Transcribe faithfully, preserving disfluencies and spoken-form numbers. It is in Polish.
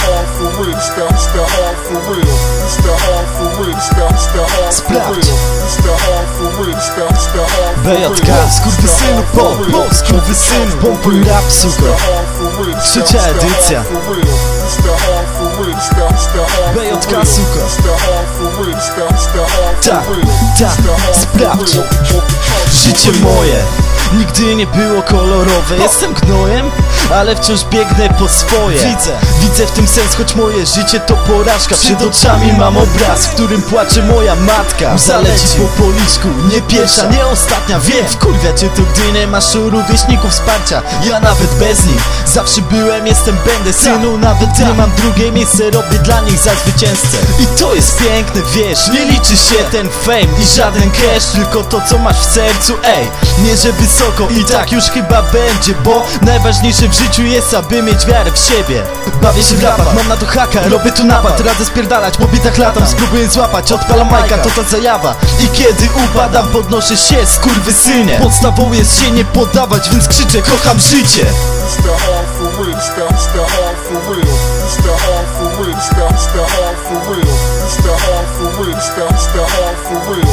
hard for real, it's the, it's the hard for real, it's the hard for real, it's the, it's the hard for real, it's the hard for real, it's the, it's the hard for real. B J K, skurwysynu, po, po, skurwysynu, pompuj rap, suko. Trzecia edycja. B J K, suko. Tak, tak, sprawdź. Życie moje nigdy nie było kolorowe. Jestem gnojem, ale wciąż biegnę po swoje. Widzę, widzę w tym sens, choć moje życie to porażka. Przed oczami mam obraz, w którym płacze moja matka. Zaleci po policzku, nie pierwsza, nie ostatnia. Wiem, wkurwia cię to, gdy nie masz u rówieśników wsparcia. Ja nawet bez nich zawsze byłem, jestem, będę. Synu, nawet nie mam drugie miejsce, robię dla nich za zwycięzcę. I to jest piękne, wiesz, nie liczy się ten fame i żaden cash, tylko to, co masz w sercu. Ej, nie że wysoko, i tak już chyba będzie, bo najważniejsze w życiu jest, aby mieć wiarę w siebie. Bawię się w rapach, mam na to haka, robię tu napad. Radzę spierdalać, po bitach latam, spróbuję złapać. Odpalam majka, to ta zajawa. I kiedy upadam, podnoszę się, skurwysynie. Podstawą jest się nie poddawać, więc krzyczę, kocham życie. It's the hard for real, it's the, it's the hard for real, it's the hard for real, it's the, it's the hard for real, it's the hard for real, it's the, it's the hard for real.